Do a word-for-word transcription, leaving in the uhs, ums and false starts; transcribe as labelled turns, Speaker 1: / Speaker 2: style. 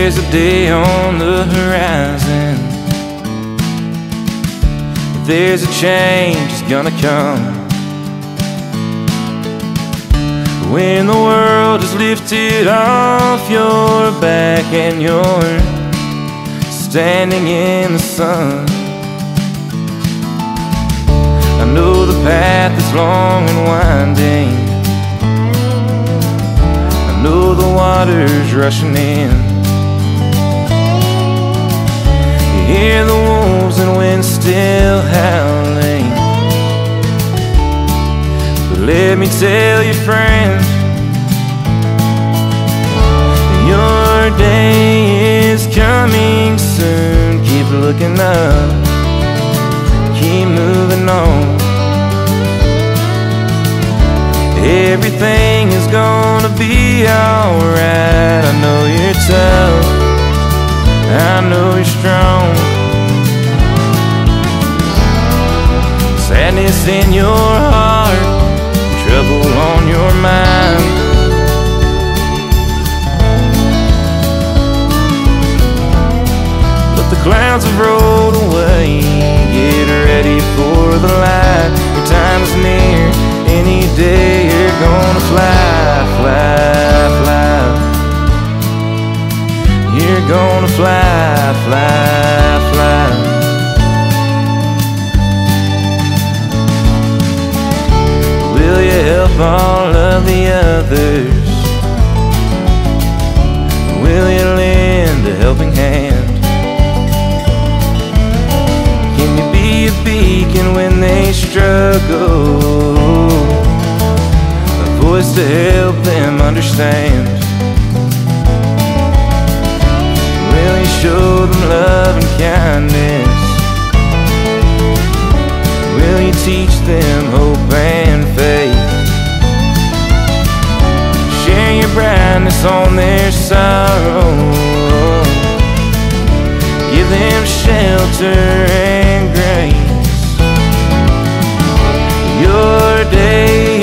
Speaker 1: there's a day on the horizon. There's a change that's gonna come. When the world is lifted off your back and you're standing in the sun. I know the path is long and winding. I know the water's rushing in. You hear the wolves and wind still howling. But let me tell you, friend, your day is coming soon. Keep looking up, keep moving on. Everything is gonna be alright. I know you're tough, I know you're strong. Sadness in your heart, trouble on your mind. But the clouds have rolled away. Get ready for the light. Your time is near. Any day you're gonna fly, fly, fly. You're gonna fly, fly, fly. Will you help all of the others? Will you lend a helping hand? Can you be a beacon when they struggle? A voice to help them understand. Will you show them love and kindness? Will you teach them hope and faith? Share your brightness on their sorrow. Give them shelter and grace. Your day